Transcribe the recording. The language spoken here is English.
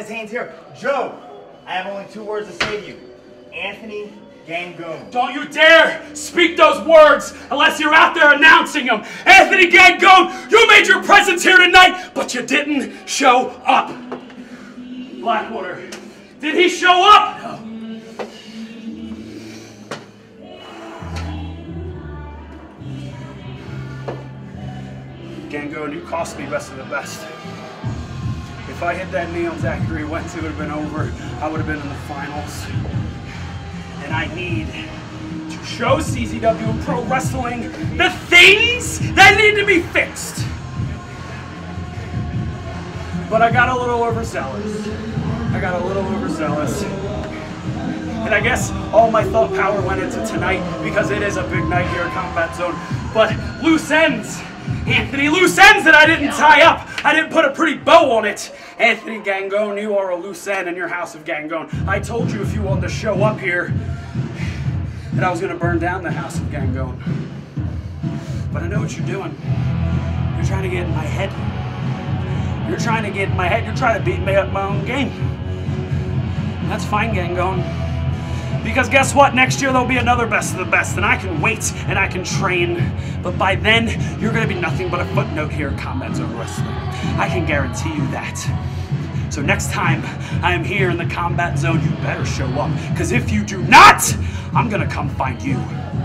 Dennis Haynes here. Joe, I have only 2 words to say to you. Anthony Gangoon. Don't you dare speak those words unless you're out there announcing them. Anthony Gangoon, you made your presence here tonight, but you didn't show up. Blackwater, did he show up? No. Gangoon, you cost me best of the best. If I hit that knee on Zachary Wentz, it would have been over. I would have been in the finals. And I need to show CZW and Pro Wrestling the things that need to be fixed. But I got a little overzealous. And I guess all my thought power went into tonight because it is a big night here at Combat Zone. But loose ends, Anthony, loose ends that I didn't tie up. I didn't put a pretty bow on it. Anthony Gangoon, you are a loose end in your house of Gangoon. I told you if you wanted to show up here that I was going to burn down the house of Gangoon. But I know what you're doing. You're trying to get in my head. You're trying to get in my head. You're trying to beat me up my own game. That's fine, Gangoon. Because guess what? Next year there'll be another best of the best, and I can wait and I can train. But by then, you're going to be nothing but a footnote here at Combat Zone Wrestling. I can guarantee you that. So next time I am here in the Combat Zone, you better show up. Because if you do not, I'm going to come find you.